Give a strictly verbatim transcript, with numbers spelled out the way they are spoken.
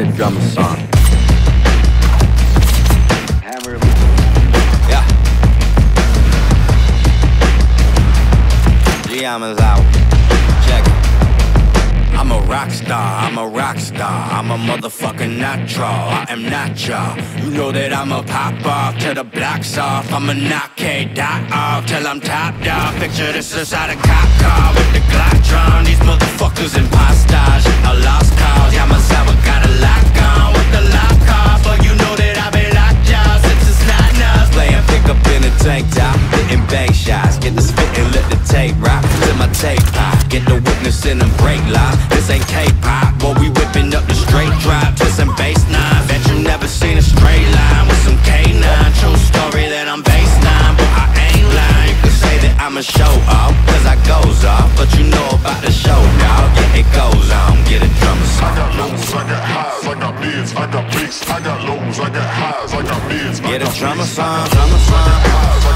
a drummer song. Hammer. Yeah. G-Ama's out. Check it. I'm a rock star, I'm a rock star, I'm a motherfucking natural, I am not y'all. You know that I'ma pop off till the block's off. I'ma knock K-Dot off till I'm top dog. Picture this inside a cop car with the Glock drawn. These motherfuckers imposters, a lost cause. Yeah, myself, I got a lock on with the lock off. But you know that I've been locked y'all since it's not nuts. Playing pickup in a tank top, hitting bank shots. Get the spit and let the tape rock till my tape pop. Get the witness in them break lines. This ain't K-pop, boy, we whipping up the straight drop to some bass nine. Bet you never seen a straight line with some K nine. True story that I'm baseline, but I ain't lying. You can say that I'm a show off, cause I goes off. But you know about the show, dog, yeah, it goes on. Get a drummer song. I got lows, I got highs, I got mids, I got bass. I got lows, I got highs, I got mids. Get a drummer song, drummer song.